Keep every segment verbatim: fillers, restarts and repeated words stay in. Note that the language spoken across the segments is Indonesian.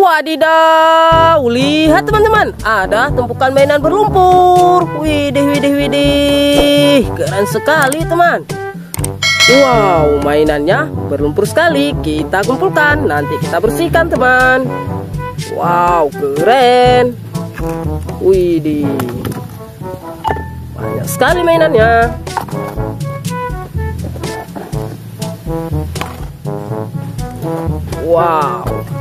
Wadidaw, lihat teman-teman, ada tumpukan mainan berlumpur. Widih, widih, widih, keren sekali teman. Wow, mainannya berlumpur sekali. Kita kumpulkan, nanti kita bersihkan teman. Wow, keren. Widih, banyak sekali mainannya. Wow,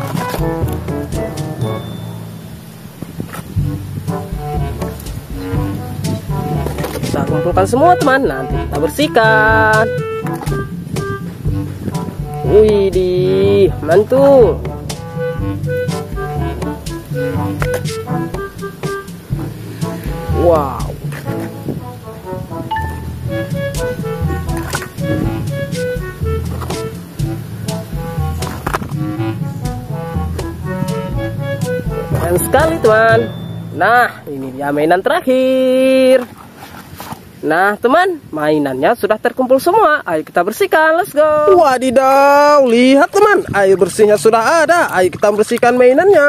kita kumpulkan semua teman, nanti kita bersihkan. Widih, mantul. Wow, keren sekali teman. Nah, ini dia mainan terakhir. Nah teman, mainannya sudah terkumpul semua. Ayo kita bersihkan, let's go. Wadidaw, lihat teman, air bersihnya sudah ada. Ayo kita bersihkan mainannya.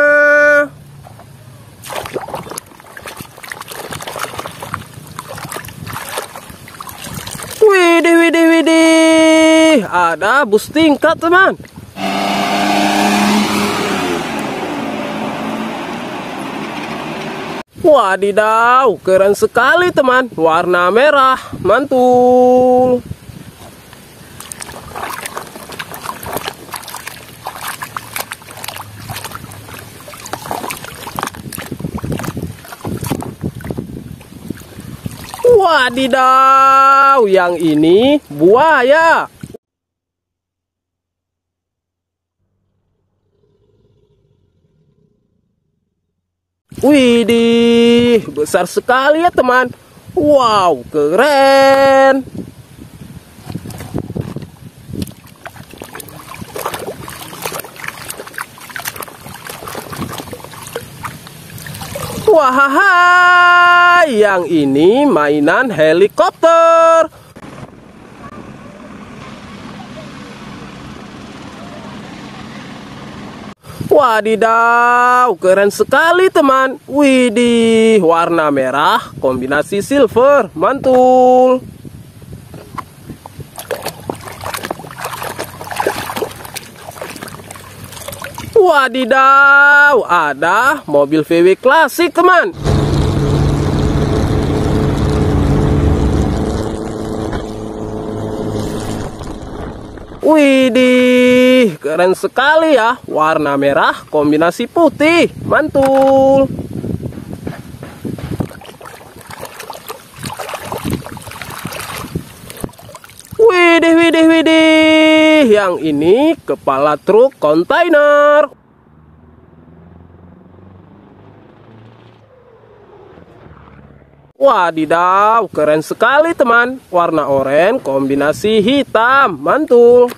Widih, widih, widih, ada bus tingkat teman. Wadidaw, keren sekali teman, warna merah, mantul. Wadidaw, yang ini buaya. Widih, besar sekali ya teman. Wow, keren. Wah, yang ini mainan helikopter. Wadidaw, keren sekali teman. Widih, warna merah kombinasi silver, mantul. Wadidaw, ada mobil V W klasik teman. Widih, keren sekali ya, warna merah kombinasi putih, mantul. Widih, widih, widih, yang ini kepala truk kontainer. Wadidaw, keren sekali teman, warna oranye kombinasi hitam, mantul.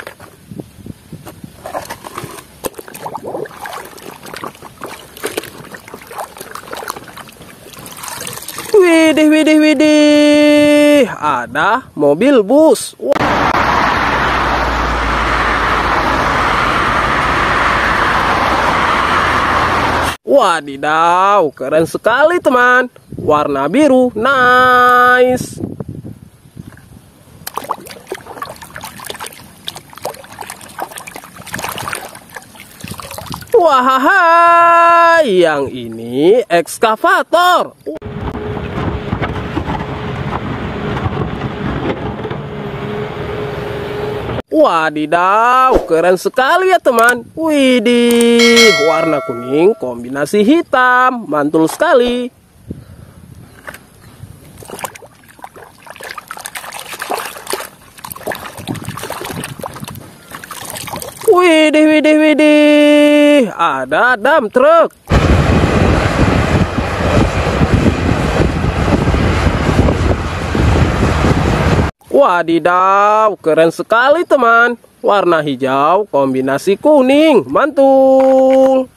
Widih, widih, widih, ada mobil bus. Wadidaw, keren sekali teman, warna biru, nice. Wah, yang ini ekskavator. Wadidaw, keren sekali ya teman. Widih, warna kuning kombinasi hitam, mantul sekali. Widih, widih, widih, ada dump truck. Wadidaw, keren sekali teman, warna hijau kombinasi kuning, mantul.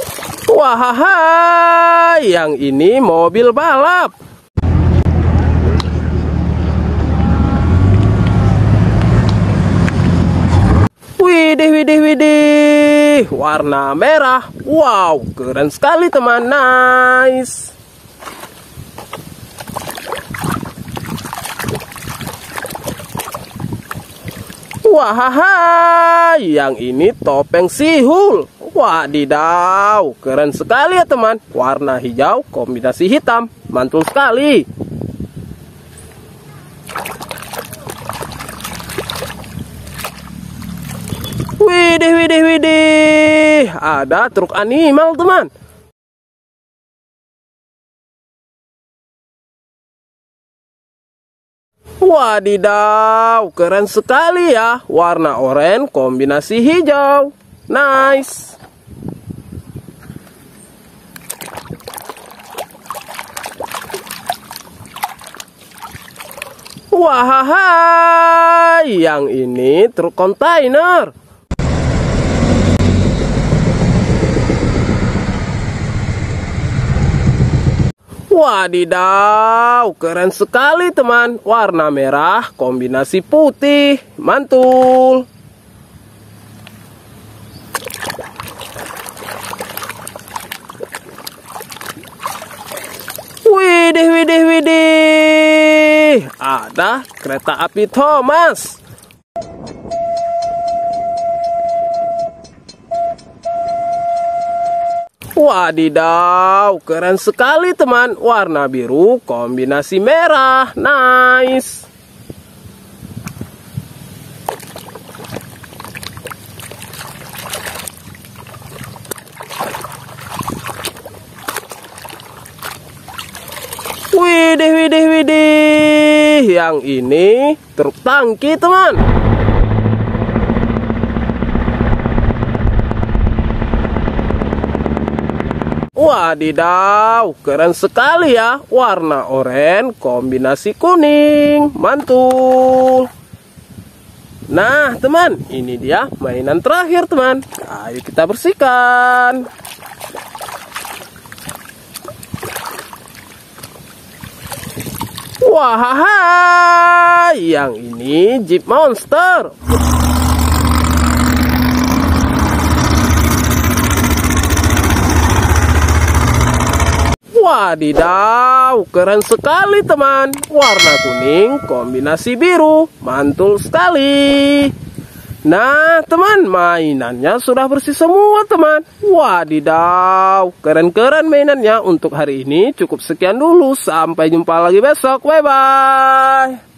Wah, yang ini mobil balap. Widih, widih, widih. Warna merah. Wow, keren sekali teman. Nice. Wah, yang ini topeng sihul. Wadidaw, keren sekali ya teman. Warna hijau kombinasi hitam. Mantul sekali. Widih, widih, widih. Ada truk animal teman. Wadidaw, keren sekali ya. Warna oranye kombinasi hijau. Nice. Wah, yang ini truk kontainer. Wadidaw, keren sekali teman. Warna merah kombinasi putih. Mantul. Widih, widih, widih. Ada kereta api Thomas. Wadidaw, keren sekali teman. Warna biru kombinasi merah. Nice. Widih, widih, widih. Yang ini truk tangki teman. Wadidaw, keren sekali ya. Warna oranye kombinasi kuning. Mantul. Nah teman, ini dia mainan terakhir teman. Ayo kita bersihkan. Wah, yang ini Jeep Monster. Wadidaw, keren sekali teman. Warna kuning kombinasi biru. Mantul sekali. Nah teman, mainannya sudah bersih semua teman. Wadidaw, keren-keren mainannya. Untuk hari ini cukup sekian dulu. Sampai jumpa lagi besok. Bye-bye.